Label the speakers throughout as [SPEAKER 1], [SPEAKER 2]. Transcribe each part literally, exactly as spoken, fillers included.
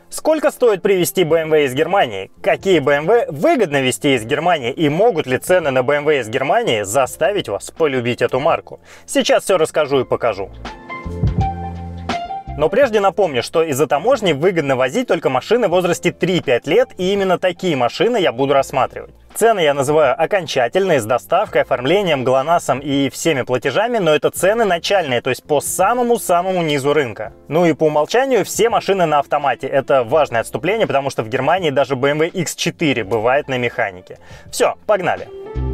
[SPEAKER 1] Сколько стоит привезти бэ эм вэ из Германии? Какие бэ эм вэ выгодно везти из Германии? И могут ли цены на бэ эм вэ из Германии заставить вас полюбить эту марку? Сейчас все расскажу и покажу. Но прежде напомню, что из-за таможни выгодно возить только машины в возрасте три-пять лет, и именно такие машины я буду рассматривать. Цены я называю окончательные, с доставкой, оформлением, глонасом и всеми платежами, но это цены начальные, то есть по самому-самому низу рынка. Ну и по умолчанию все машины на автомате. Это важное отступление, потому что в Германии даже бэ эм вэ икс четыре бывает на механике. Все, погнали!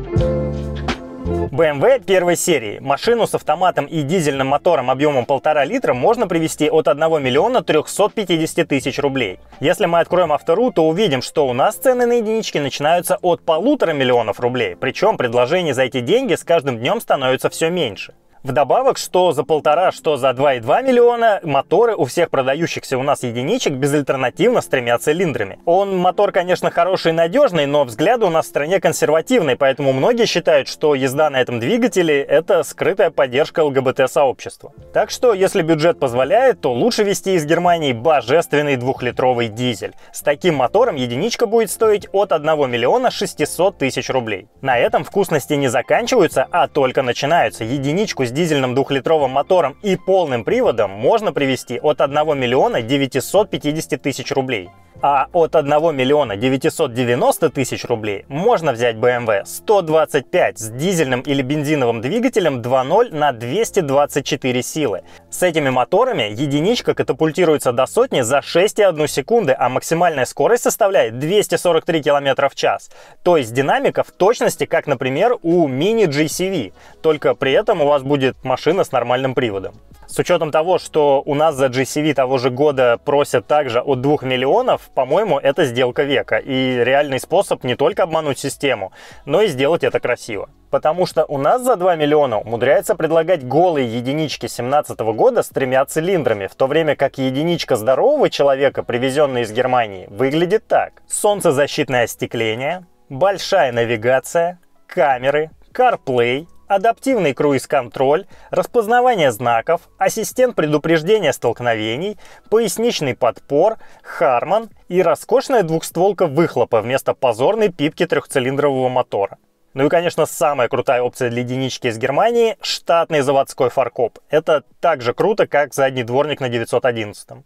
[SPEAKER 1] бэ эм вэ первой серии. Машину с автоматом и дизельным мотором объемом полтора литра можно привезти от одного миллиона трёхсот пятидесяти тысяч рублей. Если мы откроем Авто.ру, то увидим, что у нас цены на единички начинаются от полутора миллионов рублей. Причем предложений за эти деньги с каждым днем становится все меньше. Вдобавок, что за полтора, что за два и два миллиона, моторы у всех продающихся у нас единичек безальтернативно с тремя цилиндрами. Он, мотор, конечно, хороший и надежный, но взгляды у нас в стране консервативные, поэтому многие считают, что езда на этом двигателе – это скрытая поддержка эл гэ бэ тэ-сообщества. Так что, если бюджет позволяет, то лучше везти из Германии божественный двухлитровый дизель. С таким мотором единичка будет стоить от одного миллиона шестисот тысяч рублей. На этом вкусности не заканчиваются, а только начинаются. Единичку с дизельным двухлитровым мотором и полным приводом можно привезти от одного миллиона девятисот пятидесяти тысяч рублей. А от одного миллиона девятисот девяноста тысяч рублей можно взять бэ эм вэ сто двадцать пять с дизельным или бензиновым двигателем два ноль на двести двадцать четыре силы. С этими моторами единичка катапультируется до сотни за шесть и одну секунды, а максимальная скорость составляет двести сорок три километра в час. То есть динамика в точности, как, например, у мини джи си ви, только при этом у вас будет машина с нормальным приводом. С учетом того, что у нас за джи си ви того же года просят также от двух миллионов, по-моему, это сделка века. И реальный способ не только обмануть систему, но и сделать это красиво. Потому что у нас за два миллиона умудряется предлагать голые единички две тысячи семнадцатого года с тремя цилиндрами, в то время как единичка здорового человека, привезенная из Германии, выглядит так. Солнцезащитное остекление, большая навигация, камеры, CarPlay, адаптивный круиз-контроль, распознавание знаков, ассистент предупреждения столкновений, поясничный подпор, Harman и роскошная двухстволка выхлопа вместо позорной пипки трехцилиндрового мотора. Ну и, конечно, самая крутая опция для единички из Германии – штатный заводской фаркоп. Это так же круто, как задний дворник на девятьсот одиннадцатом.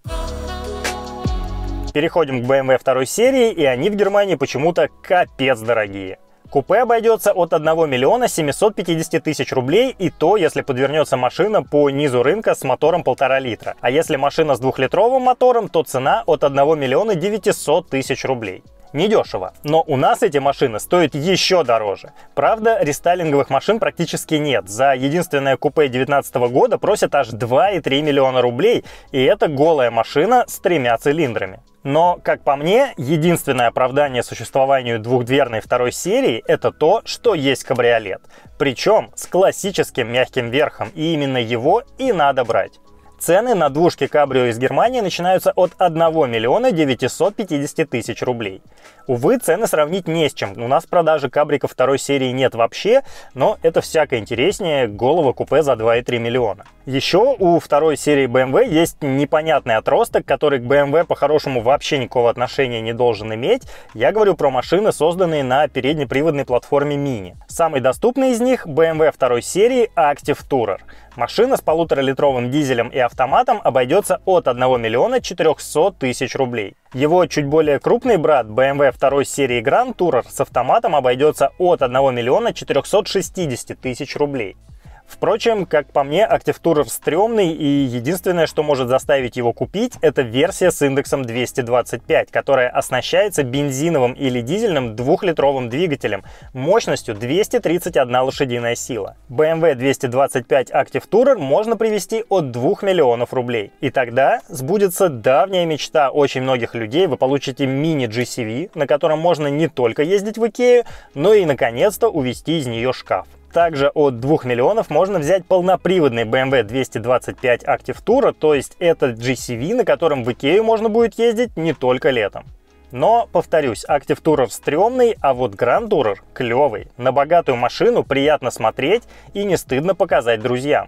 [SPEAKER 1] Переходим к бэ эм вэ второй серии, и они в Германии почему-то капец дорогие. Купе обойдется от одного миллиона семисот пятидесяти тысяч рублей, и то, если подвернется машина по низу рынка с мотором полтора литра. А если машина с двухлитровым мотором, то цена от одного миллиона девятисот тысяч рублей. Недешево, но у нас эти машины стоят еще дороже. Правда, рестайлинговых машин практически нет. За единственное купе две тысячи девятнадцатого года просят аж два и три миллиона рублей, и это голая машина с тремя цилиндрами. Но, как по мне, единственное оправдание существованию двухдверной второй серии – это то, что есть кабриолет. Причем с классическим мягким верхом, и именно его и надо брать. Цены на двушки кабрио из Германии начинаются от одного миллиона девятисот пятидесяти тысяч рублей. Увы, цены сравнить не с чем. У нас продажи кабриков второй серии нет вообще, но это всяко интереснее голого купе за два и три миллиона. Еще у второй серии бэ эм вэ есть непонятный отросток, который к бэ эм вэ по-хорошему вообще никакого отношения не должен иметь. Я говорю про машины, созданные на переднеприводной платформе Mini. Самый доступный из них бэ эм вэ второй серии Active Tourer. Машина с полуторалитровым дизелем и автоматом обойдется от одного миллиона четырехсот тысяч рублей. Его чуть более крупный брат бэ эм вэ второй серии Grand Tourer с автоматом обойдется от одного миллиона четырехсот шестидесяти тысяч рублей. Впрочем, как по мне, Active Tourer стрёмный, и единственное, что может заставить его купить, это версия с индексом двести двадцать пять, которая оснащается бензиновым или дизельным двухлитровым двигателем мощностью двести тридцать одна лошадиная сила. бэ эм вэ двести двадцать пять Active Tourer можно привезти от двух миллионов рублей. И тогда сбудется давняя мечта очень многих людей, вы получите мини джи си ви, на котором можно не только ездить в Икею, но и наконец-то увезти из нее шкаф. Также от двух миллионов можно взять полноприводный бэ эм вэ двести двадцать пять Active Tourer, то есть это джи си ви, на котором в Икею можно будет ездить не только летом. Но, повторюсь, Active Tourer стрёмный, а вот Grand Tourer клёвый. На богатую машину приятно смотреть и не стыдно показать друзьям.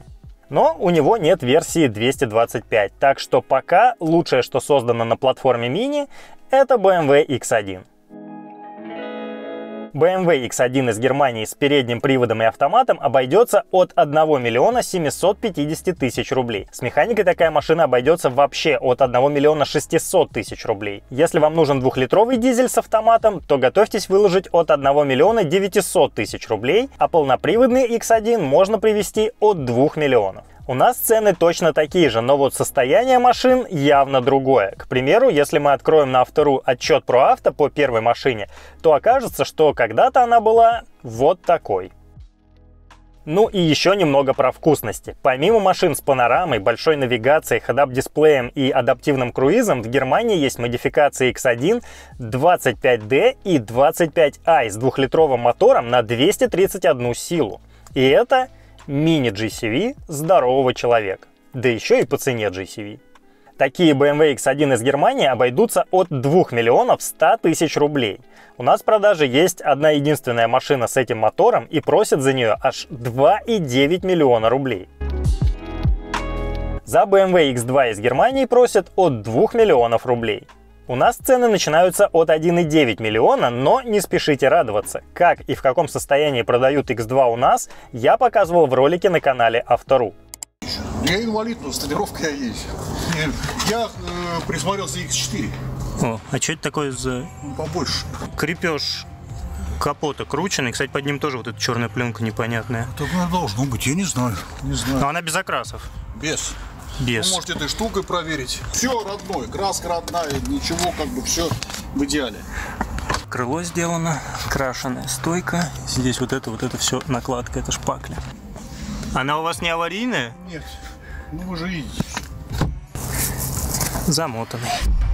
[SPEAKER 1] Но у него нет версии двести двадцать пять, так что пока лучшее, что создано на платформе Mini, это бэ эм вэ икс один. бэ эм вэ икс один из Германии с передним приводом и автоматом обойдется от одного миллиона семисот пятидесяти тысяч рублей. С механикой такая машина обойдется вообще от одного миллиона шестисот тысяч рублей. Если вам нужен двухлитровый дизель с автоматом, то готовьтесь выложить от одного миллиона девятисот тысяч рублей, а полноприводный икс один можно привезти от двух миллионов. У нас цены точно такие же, но вот состояние машин явно другое. К примеру, если мы откроем на Автору отчет про авто по первой машине, то окажется, что когда-то она была вот такой. Ну и еще немного про вкусности. Помимо машин с панорамой, большой навигацией, хедап-дисплеем и адаптивным круизом, в Германии есть модификации икс один, двадцать пять дэ и двадцать пять ай с двухлитровым мотором на двести тридцать одну силу. И это мини-джи си ви здорового человека. Да еще и по цене джи си ви. Такие бэ эм вэ икс один из Германии обойдутся от двух миллионов ста тысяч рублей. У нас в продаже есть одна единственная машина с этим мотором и просят за нее аж два и девять миллиона рублей. За бэ эм вэ икс два из Германии просят от двух миллионов рублей. У нас цены начинаются от одного и девяти миллиона, но не спешите радоваться. Как и в каком состоянии продают икс два у нас, я показывал в ролике на канале Автору.
[SPEAKER 2] Я инвалид, но с тренировкой я есть. Я э, присмотрелся икс четыре.
[SPEAKER 3] О, а что это такое за...
[SPEAKER 2] Побольше.
[SPEAKER 3] Крепеж капота крученный. Кстати, под ним тоже вот эта черная пленка непонятная.
[SPEAKER 2] Так она должно быть, я не знаю. Не знаю.
[SPEAKER 3] Но она без окрасов.
[SPEAKER 2] Без.
[SPEAKER 3] Без.
[SPEAKER 2] Вы можете этой штукой проверить. Все родное, краска родная, ничего, как бы все в идеале.
[SPEAKER 3] Крыло сделано, крашеная стойка. Здесь вот это, вот это все накладка, это шпакля. Она у вас не аварийная?
[SPEAKER 2] Нет, ну вы же видите.
[SPEAKER 3] Замотанный.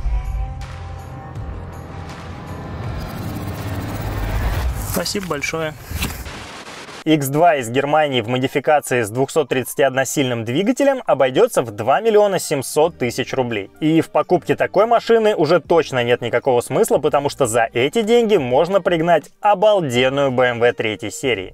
[SPEAKER 3] Спасибо большое.
[SPEAKER 1] икс два из Германии в модификации с двухсоттридцатиодносильным двигателем обойдется в два миллиона семьсот тысяч рублей. И в покупке такой машины уже точно нет никакого смысла, потому что за эти деньги можно пригнать обалденную бэ эм вэ третьей серии.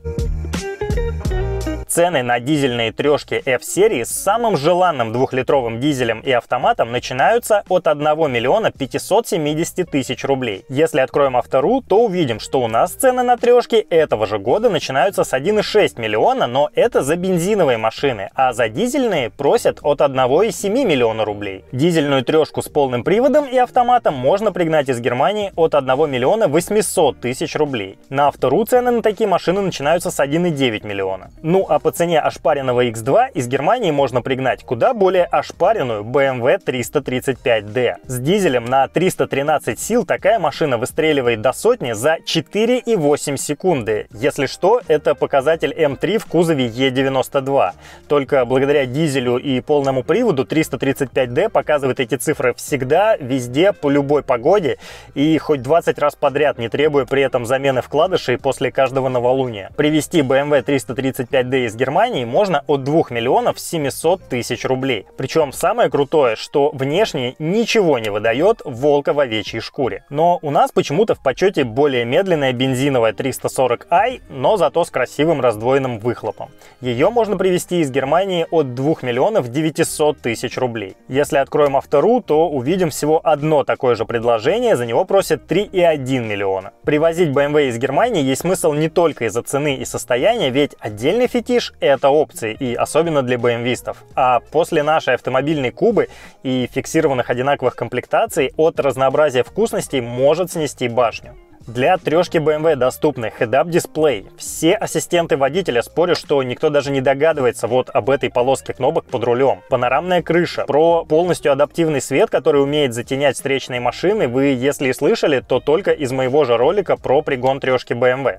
[SPEAKER 1] Цены на дизельные трешки F-серии с самым желанным двухлитровым дизелем и автоматом начинаются от одного миллиона пятисот семидесяти тысяч рублей. Если откроем Автору, то увидим, что у нас цены на трешки этого же года начинаются с одного и шести миллиона, но это за бензиновые машины, а за дизельные просят от одного и семи миллиона рублей. Дизельную трешку с полным приводом и автоматом можно пригнать из Германии от одного миллиона восьмисот тысяч рублей. На Автору цены на такие машины начинаются с одного и девяти миллиона. Ну а по цене ошпаренного икс два из Германии можно пригнать куда более ошпаренную бэ эм вэ триста тридцать пять дэ. С дизелем на триста тринадцать сил такая машина выстреливает до сотни за четыре и восемь секунды. Если что, это показатель эм три в кузове е девяносто два. Только благодаря дизелю и полному приводу триста тридцать пять дэ показывает эти цифры всегда, везде, по любой погоде и хоть двадцать раз подряд, не требуя при этом замены вкладышей после каждого новолуния. Привезти бэ эм вэ триста тридцать пять дэ из Германии можно от двух миллионов семисот тысяч рублей. Причем самое крутое, что внешне ничего не выдает волка в овечьей шкуре. Но у нас почему-то в почете более медленная бензиновая триста сорок ай, но зато с красивым раздвоенным выхлопом. Ее можно привезти из Германии от двух миллионов девятисот тысяч рублей. Если откроем Автору, то увидим всего одно такое же предложение, за него просят три и один миллиона. Привозить бэ эм вэ из Германии есть смысл не только из-за цены и состояния, ведь отдельный фетиш — это опции, и особенно для бэ эм вистов. А после нашей автомобильной Кубы и фиксированных одинаковых комплектаций от разнообразия вкусностей может снести башню. Для трешки бэ эм вэ доступны хедап-дисплей. Все ассистенты водителя, спорю, что никто даже не догадывается вот об этой полоске кнопок под рулем. Панорамная крыша. Про полностью адаптивный свет, который умеет затенять встречные машины, вы, если и слышали, то только из моего же ролика про пригон трешки бэ эм вэ.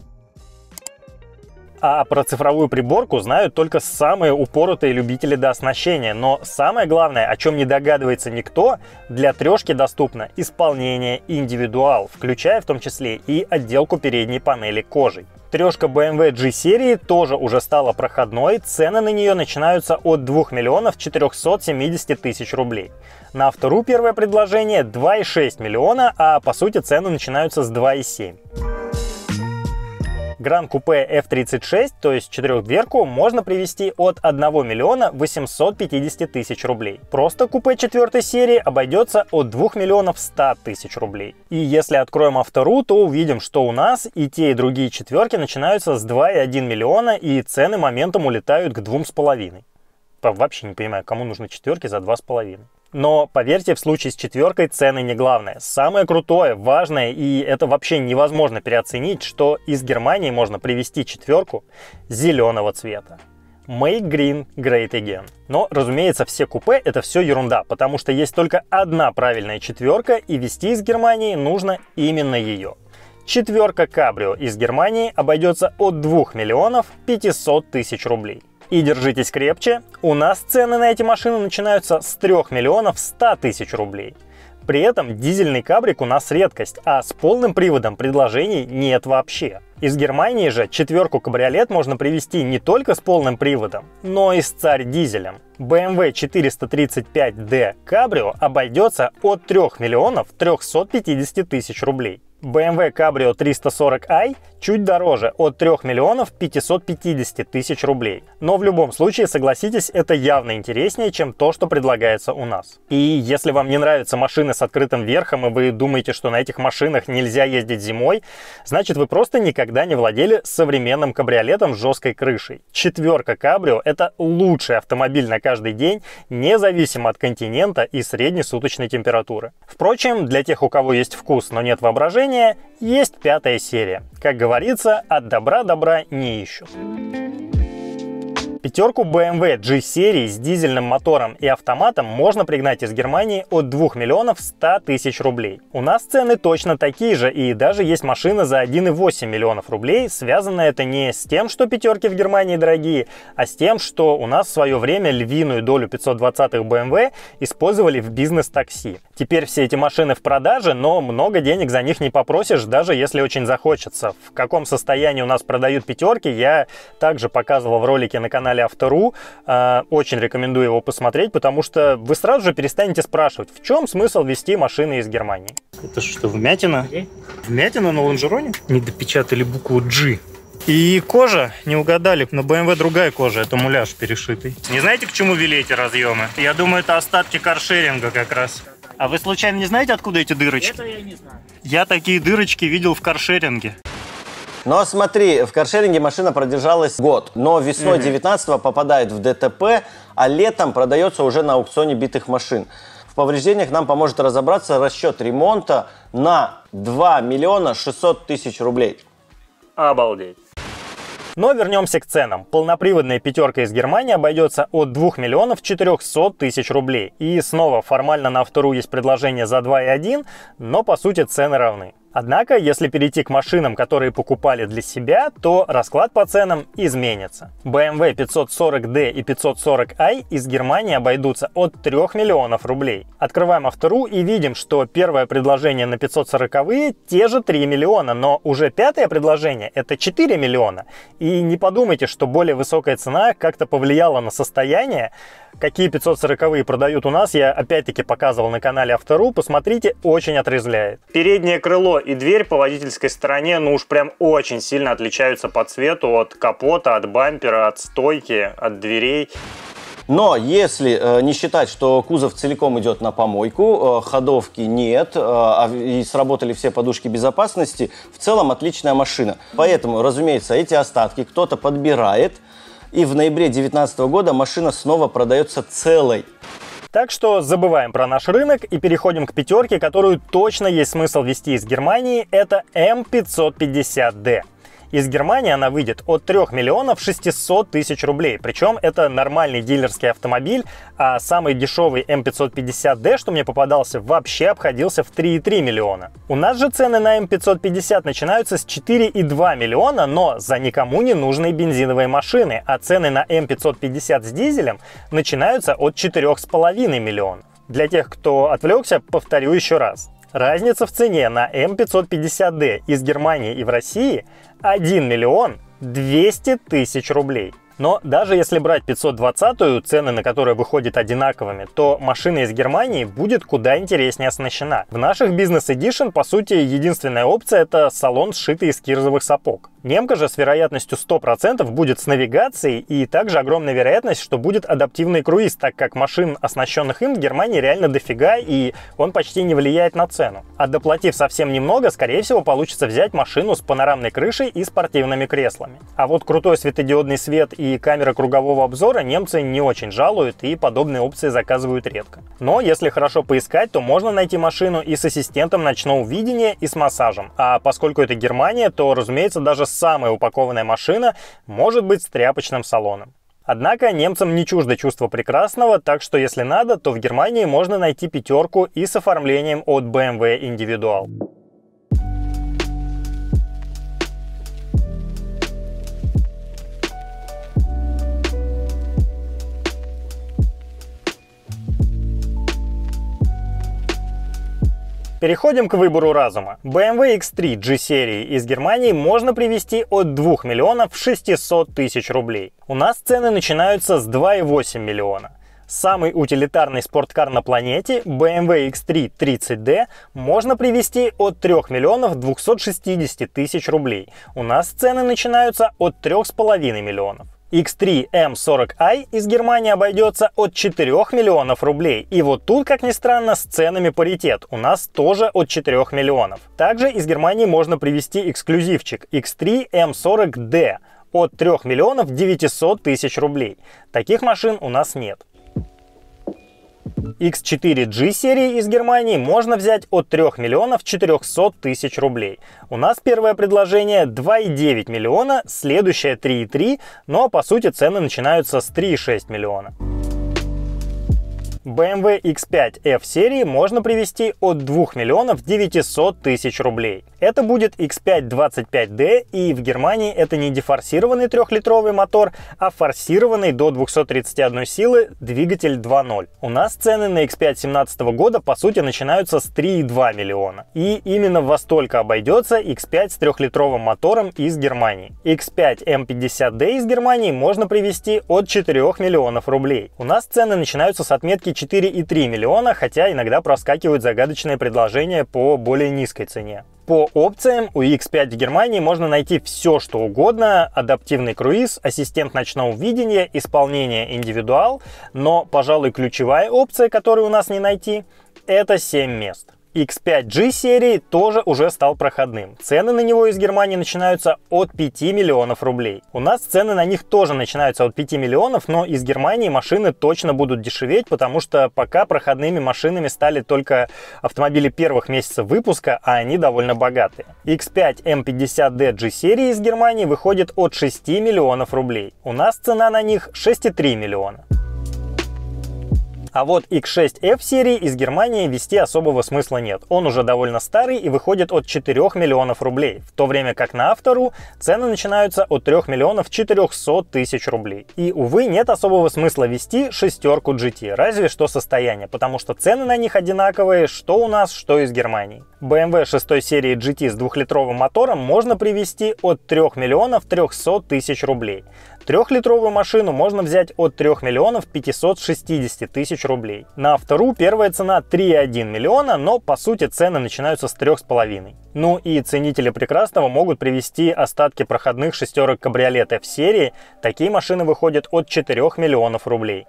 [SPEAKER 1] А про цифровую приборку знают только самые упоротые любители дооснащения. Но самое главное, о чем не догадывается никто, для трешки доступно исполнение индивидуал, включая в том числе и отделку передней панели кожей. Трешка бэ эм вэ G-серии тоже уже стала проходной, цены на нее начинаются от двух миллионов четырехсот семидесяти тысяч рублей. На Автору первое предложение два и шесть миллиона, а по сути цены начинаются с два и семь. Гран-купе эф тридцать шесть, то есть четырехдверку, можно привезти от одного миллиона восьмисот пятидесяти тысяч рублей. Просто купе четвертой серии обойдется от двух миллионов ста тысяч рублей. И если откроем Авто.ру, то увидим, что у нас и те, и другие четверки начинаются с два и одного миллиона, и цены моментом улетают к двум с половиной. Вообще не понимаю, кому нужны четверки за два с половиной. Но поверьте, в случае с четверкой цены не главное. Самое крутое, важное, и это вообще невозможно переоценить, что из Германии можно привезти четверку зеленого цвета. Make Green Great Again. Но, разумеется, все купе это все ерунда, потому что есть только одна правильная четверка, и везти из Германии нужно именно ее. Четверка Cabrio из Германии обойдется от двух миллионов пятисот тысяч рублей. И держитесь крепче, у нас цены на эти машины начинаются с трёх миллионов ста тысяч рублей. При этом дизельный кабрик у нас редкость, а с полным приводом предложений нет вообще. Из Германии же четверку кабриолет можно привезти не только с полным приводом, но и с царь-дизелем. бэ эм вэ четыреста тридцать пять дэ Cabrio обойдется от трёх миллионов трёхсот пятидесяти тысяч рублей. бэ эм вэ Cabrio триста сорок ай чуть дороже, от трёх миллионов пятисот пятидесяти тысяч рублей. Но в любом случае, согласитесь, это явно интереснее, чем то, что предлагается у нас. И если вам не нравятся машины с открытым верхом, и вы думаете, что на этих машинах нельзя ездить зимой, значит вы просто никогда не владели современным кабриолетом с жесткой крышей. Четверка Cabrio — это лучший автомобиль на каждый день, независимо от континента и среднесуточной температуры. Впрочем, для тех, у кого есть вкус, но нет воображения, есть пятая серия. Как говорится, от добра добра не ищут. Пятерку бэ эм вэ G-серии с дизельным мотором и автоматом можно пригнать из Германии от двух миллионов ста тысяч рублей. У нас цены точно такие же, и даже есть машина за один и восемь миллионов рублей. Связано это не с тем, что пятерки в Германии дорогие, а с тем, что у нас в свое время львиную долю пятьсот двадцатых бэ эм вэ использовали в бизнес-такси. Теперь все эти машины в продаже, но много денег за них не попросишь, даже если очень захочется. В каком состоянии у нас продают пятерки, я также показывал в ролике на канале Авто.ру. Очень рекомендую его посмотреть, потому что вы сразу же перестанете спрашивать, в чем смысл везти машины из Германии. Это что, вмятина? Вмятина на лонжероне? Не допечатали букву G. И кожа, не угадали, на бэ эм вэ другая кожа, это муляж перешитый. Не знаете, к чему вели эти разъемы? Я думаю, это остатки каршеринга как раз. А вы случайно не знаете, откуда эти дырочки?
[SPEAKER 4] Это я не знаю.
[SPEAKER 1] Я такие дырочки видел в каршеринге.
[SPEAKER 4] Но смотри, в каршеринге машина продержалась год, но весной девятнадцатого попадает в дэ тэ пэ, а летом продается уже на аукционе битых машин. В повреждениях нам поможет разобраться расчет ремонта на два миллиона шестьсот тысяч рублей.
[SPEAKER 1] Обалдеть. Но вернемся к ценам. Полноприводная пятерка из Германии обойдется от двух миллионов четырехсот тысяч рублей. И снова формально на Авто.ру есть предложение за два и один, но по сути цены равны. Однако, если перейти к машинам, которые покупали для себя, то расклад по ценам изменится. бэ эм вэ пятьсот сорок дэ и пятьсот сорок ай из Германии обойдутся от трёх миллионов рублей. Открываем Авто.ру и видим, что первое предложение на пятьсот сороковые те же три миллиона, но уже пятое предложение это четыре миллиона. И не подумайте, что более высокая цена как-то повлияла на состояние. Какие пятьсот сороковые продают у нас, я опять-таки показывал на канале Авто.ру, посмотрите, очень отрезвляет. Переднее крыло и дверь по водительской стороне, ну уж прям очень сильно отличаются по цвету от капота, от бампера, от стойки, от дверей.
[SPEAKER 4] Но если э, не считать, что кузов целиком идет на помойку, э, ходовки нет, э, и сработали все подушки безопасности, в целом отличная машина. Поэтому, разумеется, эти остатки кто-то подбирает, и в ноябре две тысячи девятнадцатого года машина снова продается целой.
[SPEAKER 1] Так что забываем про наш рынок и переходим к пятерке, которую точно есть смысл везти из Германии. Это эм пятьсот пятьдесят дэ. Из Германии она выйдет от трёх миллионов шестисот тысяч рублей. Причем это нормальный дилерский автомобиль, а самый дешевый эм пятьсот пятьдесят дэ, что мне попадался, вообще обходился в три и три миллиона. У нас же цены на эм пятьсот пятьдесят начинаются с четыре и два миллиона, но за никому не нужные бензиновые машины, а цены на эм пятьсот пятьдесят с дизелем начинаются от четырёх с половиной миллионов. Для тех, кто отвлекся, повторю еще раз. Разница в цене на эм пятьсот пятьдесят дэ из Германии и в России один миллион двести тысяч рублей. Но даже если брать пятьсот двадцатую, цены на которые выходят одинаковыми, то машина из Германии будет куда интереснее оснащена. В наших бизнес-эдишн, по сути, единственная опция — это салон, сшитый из кирзовых сапог. Немка же с вероятностью сто процентов будет с навигацией, и также огромная вероятность, что будет адаптивный круиз, так как машин, оснащенных им, в Германии реально дофига, и он почти не влияет на цену. А доплатив совсем немного, скорее всего, получится взять машину с панорамной крышей и спортивными креслами. А вот крутой светодиодный свет и камера кругового обзора немцы не очень жалуют, и подобные опции заказывают редко. Но если хорошо поискать, то можно найти машину и с ассистентом ночного видения, и с массажем. А поскольку это Германия, то, разумеется, даже самая упакованная машина может быть с тряпочным салоном. Однако немцам не чуждо чувство прекрасного, так что если надо, то в Германии можно найти пятерку и с оформлением от бэ эм вэ Individual. Переходим к выбору разума. бэ эм вэ икс три джи-серии из Германии можно привезти от двух миллионов шестисот тысяч рублей. У нас цены начинаются с двух целых восемь десятых миллиона. Самый утилитарный спорткар на планете бэ эм вэ икс три тридцать дэ можно привезти от трёх миллионов двухсот шестидесяти тысяч рублей. У нас цены начинаются от трёх с половиной миллионов. икс три эм сорок ай из Германии обойдется от четырёх миллионов рублей. И вот тут, как ни странно, с ценами паритет. У нас тоже от четырёх миллионов. Также из Германии можно привезти эксклюзивчик икс три эм сорок дэ от трёх миллионов девятисот тысяч рублей. Таких машин у нас нет. икс четыре джи серии из Германии можно взять от трёх миллионов четырёхсот тысяч рублей. У нас первое предложение два и девять миллиона, следующее три и три, но по сути цены начинаются с трёх и шести миллиона. бэ эм вэ икс пять эф серии можно привезти от двух миллионов девятисот тысяч рублей. Это будет икс пять двадцать пять дэ, и в Германии это не дефорсированный трёхлитровый мотор, а форсированный до двухсот тридцати одной силы двигатель два ноль. У нас цены на икс пять семнадцатого года по сути начинаются с трёх и двух миллиона. И именно во столько обойдется икс пять с трёхлитровым мотором из Германии. икс пять эм пятьдесят дэ из Германии можно привезти от четырёх миллионов рублей. У нас цены начинаются с отметки четыре и три миллиона, хотя иногда проскакивают загадочные предложения по более низкой цене. По опциям у икс пять в Германии можно найти все, что угодно: адаптивный круиз, ассистент ночного видения, исполнение индивидуал, но, пожалуй, ключевая опция, которую у нас не найти, это семь мест. икс пять джи серии тоже уже стал проходным. Цены на него из Германии начинаются от пяти миллионов рублей. У нас цены на них тоже начинаются от пяти миллионов, но из Германии машины точно будут дешеветь, потому что пока проходными машинами стали только автомобили первых месяцев выпуска, а они довольно богатые. икс пять эм пятьдесят дэ джи серии из Германии выходит от шести миллионов рублей. У нас цена на них шесть и три миллиона. А вот икс шесть эф серии из Германии везти особого смысла нет. Он уже довольно старый и выходит от четырёх миллионов рублей, в то время как на Автору цены начинаются от трёх миллионов четырёхсот тысяч рублей. И, увы, нет особого смысла везти шестерку джи ти, разве что состояние, потому что цены на них одинаковые, что у нас, что из Германии. бэ эм вэ шестой серии джи ти с двухлитровым мотором можно привезти от трёх миллионов трёхсот тысяч рублей. Трехлитровую машину можно взять от трёх миллионов пятисот шестидесяти тысяч рублей. На Автору первая цена три и один миллиона, но по сути цены начинаются с трёх с половиной. Ну и ценители прекрасного могут привезти остатки проходных шестерок кабриолет F серии. Такие машины выходят от четырёх миллионов рублей.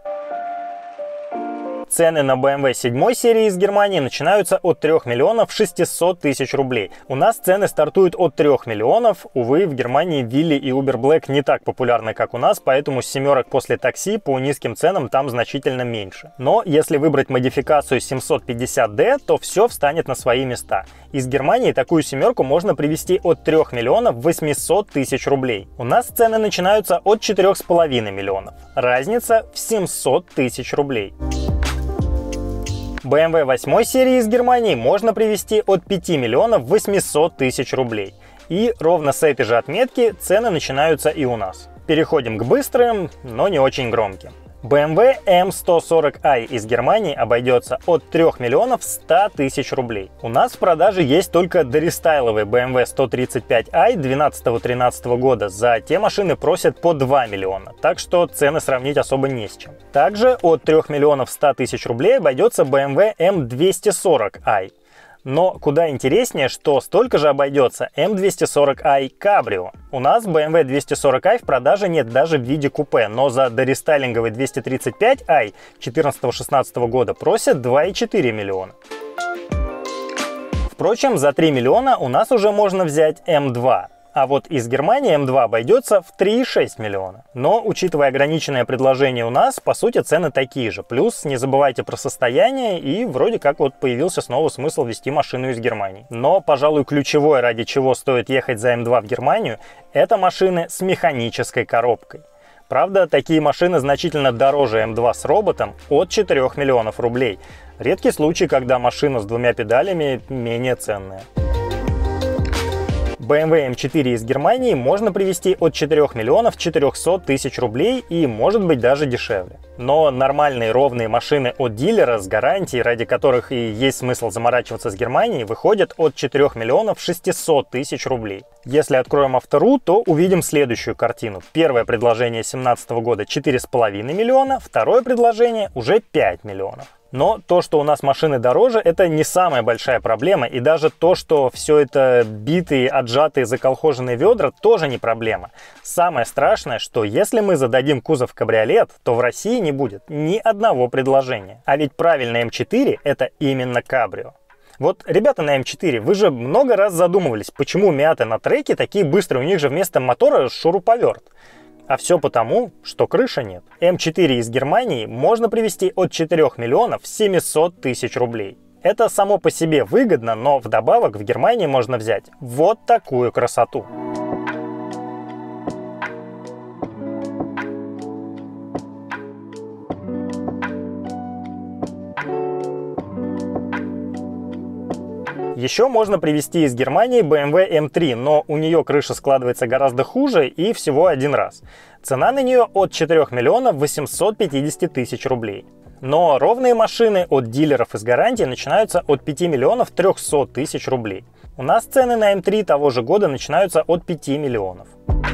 [SPEAKER 1] Цены на бэ эм вэ седьмой серии из Германии начинаются от трёх миллионов шестисот тысяч рублей. У нас цены стартуют от трёх миллионов. Увы, в Германии Вилли и Uber Black не так популярны, как у нас, поэтому семерок после такси по низким ценам там значительно меньше. Но если выбрать модификацию семьсот пятьдесят дэ, то все встанет на свои места. Из Германии такую семерку можно привезти от трёх миллионов восьмисот тысяч рублей. У нас цены начинаются от четырёх с половиной миллионов. Разница в семьсот тысяч рублей. бэ эм вэ восьмой серии из Германии можно привезти от пяти миллионов восьмисот тысяч рублей. И ровно с этой же отметки цены начинаются и у нас. Переходим к быстрым, но не очень громким. бэ эм вэ эм сто сорок ай из Германии обойдется от трёх миллионов ста тысяч рублей. У нас в продаже есть только дорестайловый бэ эм вэ сто тридцать пять ай двенадцатого-тринадцатого года. За те машины просят по два миллиона, так что цены сравнить особо не с чем. Также от трёх миллионов ста тысяч рублей обойдется бэ эм вэ эм двести сорок ай. Но куда интереснее, что столько же обойдется эм двести сорок ай Cabrio. У нас бэ эм вэ двести сорок ай в продаже нет даже в виде купе, но за дорестайлинговый двести тридцать пять ай две тысячи четырнадцатого-шестнадцатого года просят два и четыре миллиона. Впрочем, за три миллиона у нас уже можно взять эм два. А вот из Германии эм два обойдется в три и шесть миллиона. Но, учитывая ограниченное предложение у нас, по сути, цены такие же. Плюс не забывайте про состояние, и вроде как вот появился снова смысл везти машину из Германии. Но, пожалуй, ключевое, ради чего стоит ехать за эм два в Германию, это машины с механической коробкой. Правда, такие машины значительно дороже эм два с роботом от четырёх миллионов рублей. Редкий случай, когда машина с двумя педалями менее ценная. бэ эм вэ эм четыре из Германии можно привезти от четырёх миллионов четырёхсот тысяч рублей и может быть даже дешевле. Но нормальные ровные машины от дилера с гарантией, ради которых и есть смысл заморачиваться с Германией, выходят от четырёх миллионов шестисот тысяч рублей. Если откроем Автору, то увидим следующую картину. Первое предложение две тысячи семнадцатого года четыре с половиной миллиона, второе предложение уже пять миллионов. Но то, что у нас машины дороже, это не самая большая проблема. И даже то, что все это битые, отжатые, заколхоженные ведра, тоже не проблема. Самое страшное, что если мы зададим кузов кабриолет, то в России не будет ни одного предложения. А ведь правильный эм четыре это именно кабрио. Вот ребята на эм четыре, вы же много раз задумывались, почему Миаты на треке такие быстрые, у них же вместо мотора шуруповерт. А все потому, что крыши нет. эм четыре из Германии можно привезти от четырёх миллионов семисот тысяч рублей. Это само по себе выгодно, но вдобавок в Германии можно взять вот такую красоту. Еще можно привезти из Германии бэ эм вэ эм три, но у нее крыша складывается гораздо хуже и всего один раз. Цена на нее от четырёх миллионов восьмисот пятидесяти тысяч рублей. Но ровные машины от дилеров из гарантии начинаются от пяти миллионов трёхсот тысяч рублей. У нас цены на эм три того же года начинаются от пяти миллионов.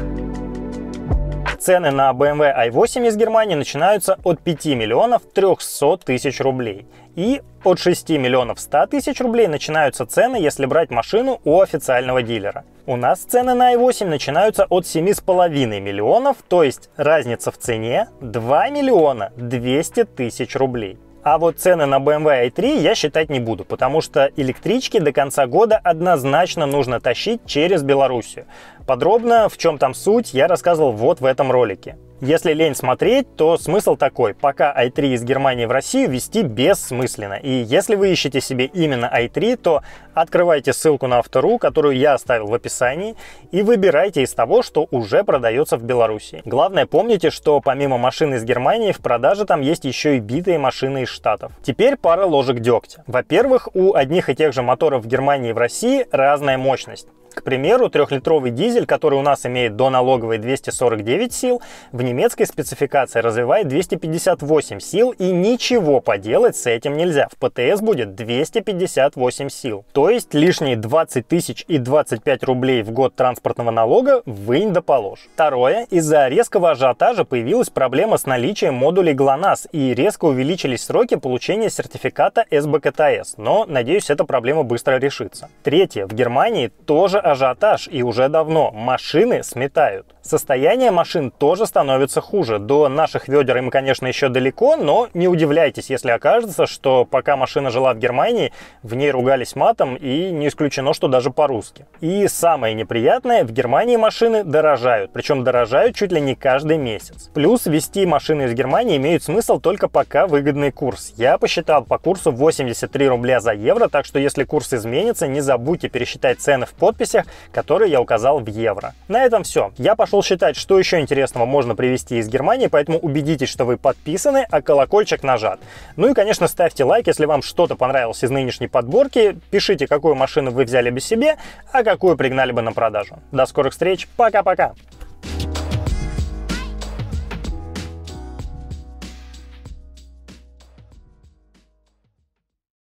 [SPEAKER 1] Цены на бэ эм вэ ай восемь из Германии начинаются от пяти миллионов трёхсот тысяч рублей. И от шести миллионов ста тысяч рублей начинаются цены, если брать машину у официального дилера. У нас цены на ай восемь начинаются от семи с половиной миллионов, то есть разница в цене два миллиона двести тысяч рублей. А вот цены на бэ эм вэ ай три я считать не буду, потому что электрички до конца года однозначно нужно тащить через Белоруссию. Подробно, в чем там суть, я рассказывал вот в этом ролике. Если лень смотреть, то смысл такой: пока ай три из Германии в Россию везти бессмысленно. И если вы ищете себе именно ай три, то открывайте ссылку на Автору, которую я оставил в описании, и выбирайте из того, что уже продается в Беларуси. Главное, помните, что помимо машин из Германии в продаже там есть еще и битые машины из Штатов. Теперь пара ложек дегтя. Во-первых, у одних и тех же моторов в Германии и в России разная мощность. К примеру, трехлитровый дизель, который у нас имеет до налоговой двести сорок девять сил, в немецкой спецификации развивает двести пятьдесят восемь сил, и ничего поделать с этим нельзя. В пэ тэ эс будет двести пятьдесят восемь сил. То есть лишние двадцать тысяч и двадцать пять рублей в год транспортного налога вынь да положь. Второе. Из-за резкого ажиотажа появилась проблема с наличием модулей ГЛОНАСС, и резко увеличились сроки получения сертификата эс бэ ка тэ эс. Но, надеюсь, эта проблема быстро решится. Третье. В Германии тоже ажиотаж, и уже давно машины сметают. Состояние машин тоже становится хуже. До наших ведер им, конечно, еще далеко, но не удивляйтесь, если окажется, что пока машина жила в Германии, в ней ругались матом, и не исключено, что даже по-русски. И самое неприятное, в Германии машины дорожают, причем дорожают чуть ли не каждый месяц. Плюс везти машины из Германии имеет смысл только пока выгодный курс. Я посчитал по курсу восемьдесят три рубля за евро, так что если курс изменится, не забудьте пересчитать цены в подписи, которые я указал в евро. На этом все. Я пошел считать, что еще интересного можно привезти из Германии, поэтому убедитесь, что вы подписаны, а колокольчик нажат. Ну и, конечно, ставьте лайк, если вам что-то понравилось из нынешней подборки. Пишите, какую машину вы взяли бы себе, а какую пригнали бы на продажу. До скорых встреч. Пока-пока.